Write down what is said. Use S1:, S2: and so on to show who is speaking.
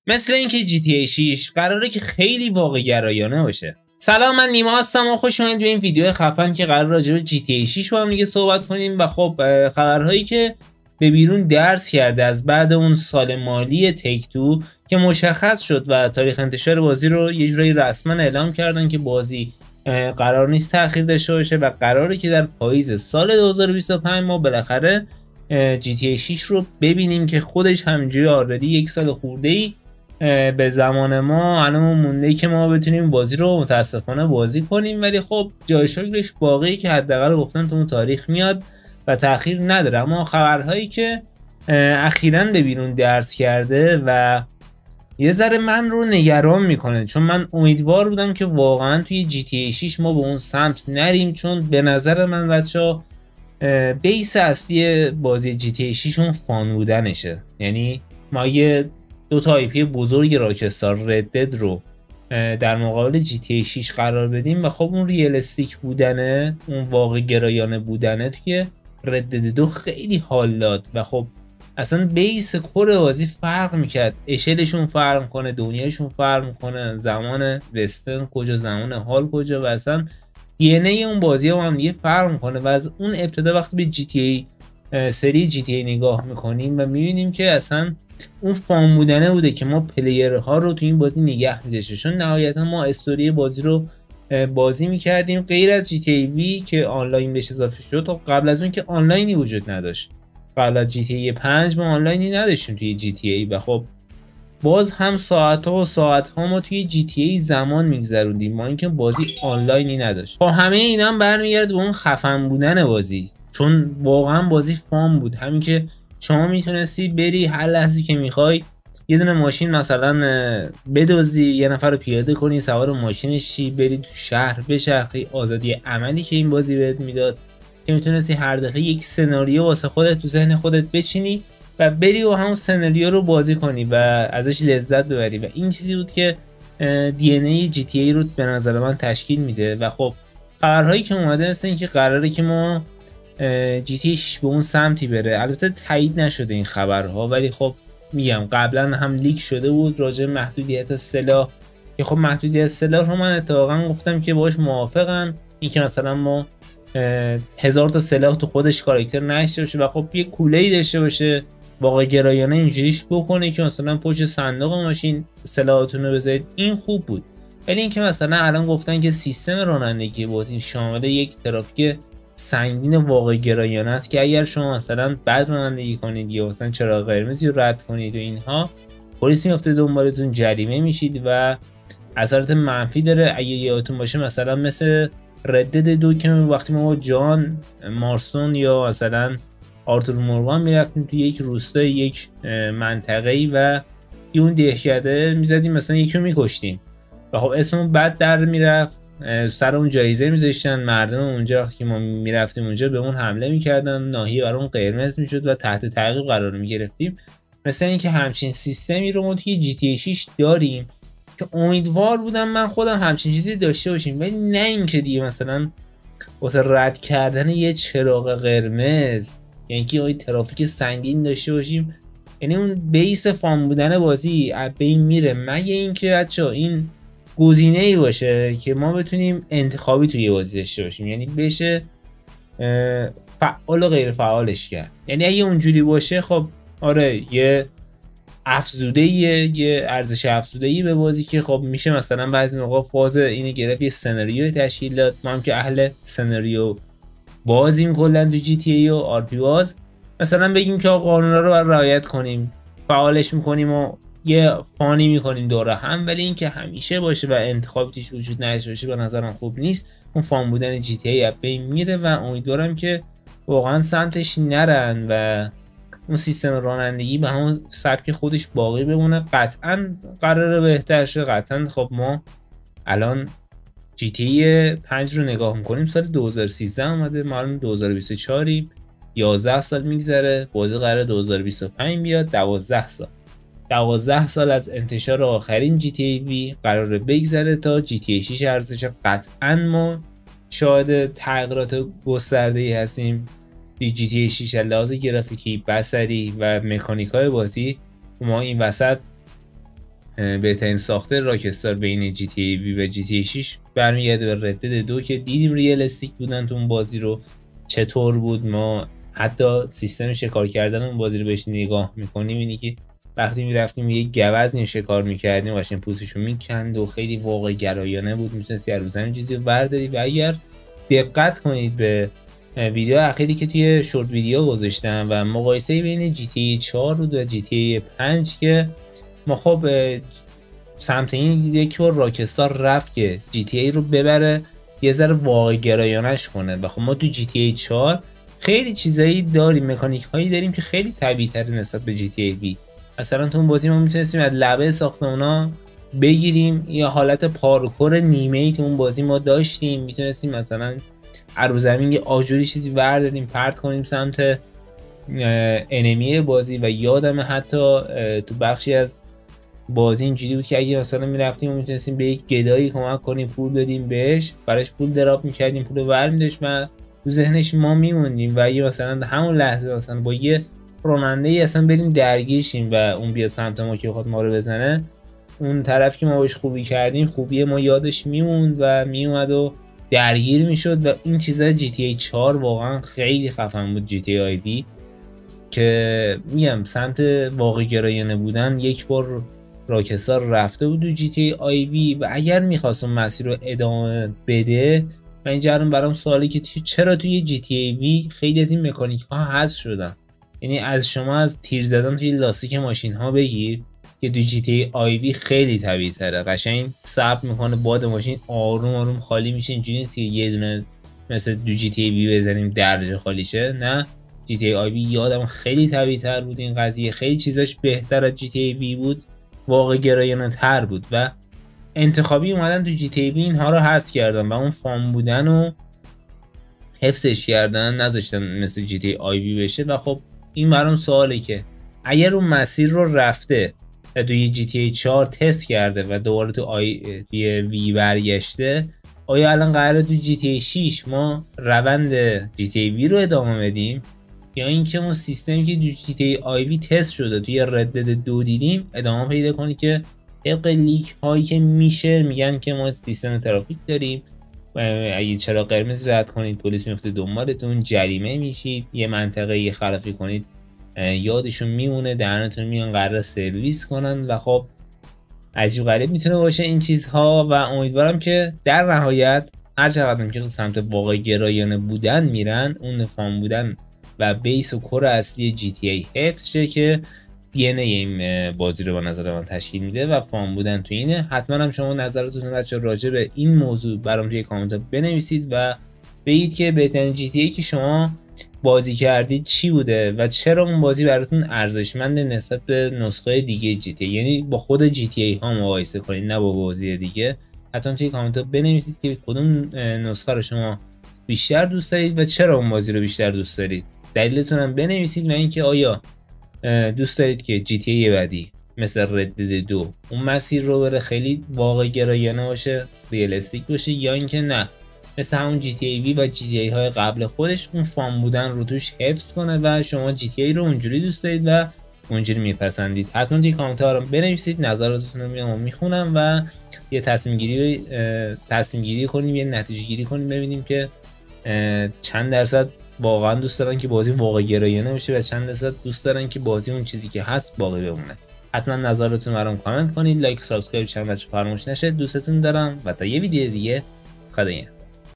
S1: مثل اینکه GTA 6 قراره که خیلی واقع گرایانه باشه. سلام، من نیما هستم و خوش اومدید به این ویدیو خفن که قرار راجع به GTA 6 با هم دیگه صحبت کنیم. و خب خبرهایی که به بیرون درس کرده از بعد اون سال مالی تیک تو که مشخص شد و تاریخ انتشار بازی رو یه جورایی رسما اعلام کردن که بازی قرار نیست تأخیر داشته باشه و قراره که در پاییز سال 2025 ما بالاخره GTA 6 رو ببینیم که خودش همینجوری آردی یک سال خورده‌ای به زمان ما الان مونده که ما بتونیم بازی رو متاسفانه بازی کنیم، ولی خب جای شکرش باقی که حداقل گفتن تو اون تاریخ میاد و تأخیر نداره. اما خبرهایی که اخیراً به بیرون درس کرده و یه ذره من رو نگران میکنه، چون من امیدوار بودم که واقعا توی GTA 6 ما به اون سمت نریم، چون به نظر من بچه‌ها بیس اصلی بازی GTA 6 اون فان بودنشه. یعنی ما یه دو تا آیپی بزرگ راکستار ردد رو در مقابل GTA 6 قرار بدیم و خب اون ریالستیک بودنه، اون واقع گرایانه بودنه توی ردد 2 خیلی حال داد و خب اصلا بیس کور بازی فرق میکرد، اشلشون فرق میکنه، دنیاشون فرق میکنه، زمان وسترن کجا، زمان حال کجا و اصلا DNA اون بازی هم دیگه فرق میکنه. و از اون ابتدا وقتی به GTA سری GTA نگاه میکنیم و میبینیم که اصلا اون فان بودنه بوده که ما پلیرها رو تو این بازی نگه می‌داشته، چون نهایتا ما استوری بازی رو بازی میکردیم غیر از GTA V که آنلاین بهش اضافه شد. تا قبل از اون که آنلاینی وجود نداشت، قبل از GTA 5 ما آنلاینی نداشتیم توی GTA و خب باز هم ساعت‌ها و ساعت‌ها ما توی GTA زمان میگذروندیم ما اینکه بازی آنلاینی نداشت. خب همه اینا هم برمیگرده به اون خفن بودن بازی، چون واقعا بازی فان بود. همین که شما میتونستی بری هر لحظه که میخوای یه دونه ماشین مثلا بدزدی، یه نفر رو پیاده کنی، سوار ماشینش شی، بری تو شهر بچرخی. آزادی عملی که این بازی بهت میداد که میتونستی هر دفعه یک سناریو واسه خودت تو ذهن خودت بچینی و بری و همون سناریو رو بازی کنی و ازش لذت ببری. و این چیزی بود که DNA GTA رو به نظر من تشکیل میده. و خب خبرهایی که اومده مثل این که قراره که ما GTA 6 به اون سمتی بره. البته تایید نشده این خبرها، ولی خب میگم قبلا هم لیک شده بود راجع به محدودیت سلاح که خب محدودیت سلاح رو من اتفاقا گفتم که باهاش موافقم، این که مثلا ما 1000 تا سلاح تو خودش کاراکتر نشته باشه و خب یه کوله‌ای داشته باشه واقع گرایانه اینجوریش بکنه که مثلا پشت صندوق ماشین سلاحتون رو بذارید. این خوب بود. ولی اینکه مثلا الان گفتن که سیستم رانندگی بازی شامل یک ترافیک سنگین واقع گرایانه است که اگر شما مثلا بد رانندگی کنید یا مثلا چراغ قرمزی رو رد کنید و اینها، پلیس میفته دنبالتون، جریمه میشید و اثرات منفی داره. اگه یادتون باشه مثلا مثل ردد 2 که وقتی ما با جان مارستون یا مثلا آرتور مورگان میرفتیم توی یک روستای یک منطقه‌ای و اون دهشته میزدیم مثلا یکی رو میکشتیم و خب اسممون بد در میرفت، سر اون جایزه میذاشتن مردم اونجا. وقتی که ما میرفتیم اونجا به اون حمله میکردن، ناحیه برامون قرمز میشد و تحت تعقیب قرار میگرفتیم. مثلا اینکه همچین سیستمی رو ما توی GTA 6 داریم که امیدوار بودم من خودم همچین چیزی داشته باشیم، ولی نه اینکه دیگه مثلا واسه رد کردن یه چراغ قرمز یعنی که ترافیک سنگین داشته باشیم. یعنی اون بیس فان بودن بازی به این میره، مگه اینکه بچا این گزینه‌ای باشه که ما بتونیم انتخابی توی بازی داشته باشیم، یعنی بشه فعال و غیر فعالش کرد. یعنی اگه اونجوری باشه خب آره یه افزوده‌ایه، یه ارزش افزوده‌ای به بازی که خب میشه مثلا بعضی موقع فاز اینو گرفت یه سناریو تشکیل داد. ما هم که اهل سناریو بازیم کلا تو GTA و آر پی باز، مثلا بگیم که قانونا رو باید رعایت کنیم، فعالش میکنیم و یه فانی میکنیم دوره هم، ولی اینکه همیشه باشه و انتخابی توش وجود نداشته باشه به نظرم خوب نیست. اون فان بودن GTA از بین میره و امیدوارم که واقعا سمتش نرن و اون سیستم رانندگی به همون سبک خودش باقی بمونه. قطعا قراره بهتر شه. قطعا خب ما الان GTA 5 رو نگاه میکنیم سال 2013 اومده، ما الان 2024 11 سال میگذره، بازی قراره 2025 بیاد. 12 سال از انتشار آخرین GTA V قراره بگذره تا GTA 6 ارزش. قطعا ما شاهد تغییرات گسترده‌ای هستیم GTA 6 لحاظ گرافیکی، بصری و مکانیکای بازی. ما این وسط بهترین ساخته راکستار بین جی تی ای وی و جی تی ای 6 برمیگرده به ردد 2 که دیدیم ریالستیک بودن تو اون بازی رو چطور بود. ما حتی سیستم شکار کردن اون بازی رو بهش نگاه میکنیم اینی که وقتی میرفتیم یک گوزنی شکار میکردیم قشنگ پوستشو میکند و خیلی واقع گرایانه بود، میتونستی از روزن چیزی رو برداری. و اگر دقت کنید به ویدیو اخیری که توی شورت ویدیو گذاشتم و مقایسه بین جی تی ای 4 و جی تی ای 5 که ما خب سمت این یک بار راکستار رفت که جی تی ای رو ببره یه ذره واقع گرایانش کنه و خب ما تو جی تی ای 4 خیلی چیزایی داریم، مکانیک هایی داریم که خیلی طبیعی تر نسبت به جی تی ای وی. مثلا تو اون بازی ما میتونستیم از لبه ساختمونا بگیریم، یا حالت پارکور نیمه ای تو اون بازی ما داشتیم، میتونستیم مثلا رو زمین یه آجوری چیزی ورداریم پرت کنیم سمت انمی بازی. و یادم حتی تو بخشی از بازی اینجوری بود که اگه مثلا میرفتیم و میتونستیم به یک گدایی کمک کنیم، پول بدیم بهش، براش پول دراپ میکردیم، پول رو برمی‌داشت و تو ذهنش ما میموندیم و اگه مثلا همون لحظه مثلا با یه راننده ای اصلا بریم درگیر شیم و اون بیا سمت ما که بخواد ما رو بزنه، اون طرف که ما بهش خوبی کردیم خوبی ما یادش میموند و میومد و درگیر میشد. و این چیزا جی تی ای 4 واقعا خیلی خفن بود. جی تی ای آی وی که میگم سمت واقع گرایانه بودن یک بار راکستار رفته بود تو جی تی ای آی وی و اگر میخواست اون مسیر رو ادامه بده، و اینجا برام سوالی که چرا توی جی تی ای وی خیلی از این مکانیک ها حذف شدن. یعنی از شما از تیر زدن توی لاستیک ماشین ها بگیر که تو جی تی ای آی وی خیلی طبیعی تره، قشنگ ثبت میکنه باد ماشین آروم آروم خالی میشه، اینجوری نیست که یه دونه مثل دو جی تی ای وی بزنیم درجه خالی شه. نه، جی تی ای آی وی یادم خیلی طبیعی تر بود، این قضیه خیلی چیزاش بهتر از جی تی ای وی بود، واقع گرایانه تر بود و انتخابی اومدن تو جی تی ای وی اینها رو حذف کردن و اون فام بودن رو حفظش کردن، نذاشتن مثل جی تی ای آی وی بشه. و خب این برام سواله که اگر اون مسیر رو رفته و توی جی تی ای 4 تست کرده و دوباره تو وی برگشته، آیا الان قراره تو جی تی ای 6 ما روند جی تی ای وی رو ادامه بدیم، یا اینکه اون سیستمی که تو جی تی ای آی وی تست شده توی ردد 2 دیدیم ادامه پیدا کنه که طبق لیک هایی که میشه میگن که ما سیستم ترافیک داریم و اگه چراغ قرمز رد کنید پلیس میفته دنبالتون، جریمه میشید، یه منطقه خلافی کنید یادشون میمونه، درنتون میان قرار سرویس کنن. و خب عجیب غریب میتونه باشه این چیزها و امیدوارم که در نهایت هر چقدر که سمت واقع گرایانه بودن میرن، اون فام بودن و بیس و کور اصلی جی تی ای حفظ شه که دی ان ای این بازی رو به نظر من تشکیل میده و فام بودن تو اینه. حتما هم شما نظراتتون بچه‌ها راجع به این موضوع برام توی کامنت بنویسید و بگید که بهترین جی تی ای که شما بازی کردید چی بوده و چرا اون بازی براتون ارزشمند نسبت به نسخه دیگه جی تی ای، یعنی با خود جی تی ای ها مقایسه کنید نه با بازی دیگه. حتما توی کامنت بنویسید که کدوم نسخه رو شما بیشتر دوست دارید و چرا اون بازی رو بیشتر دوست دارید، دلیلتون هم بنویسید و اینکه آیا دوست دارید که جی تی ای بعدی مثل ردد 2 اون مسیر رو بره خیلی واقع گرایانه باشه، ریالستیک باشه، یا اینکه نه مثل همون جی تی ای وی و جی تی ای های قبل خودش اون فام بودن رو توش حفظ کنه و شما جی تی ای رو اونجوری دوست دارید و اونجوری میپسندید. حتما توی کامنت ها رو بنویسید، نظراتتون رو میام میخونم و یه تصمیم گیری کنیم، یه نتیجه گیری کنیم، ببینیم که چند درصد واقعا دوست دارن که بازی واقع گرایانه بشه و چند درصد دوست دارن که بازی اون چیزی که هست باقی بمونه. حتما نظراتتون برام کامنت کنید، لایک سابسکرایب چنل بچه فراموش نشه. دوستتون دارم و تا یه ویدیو دیگه خدایا.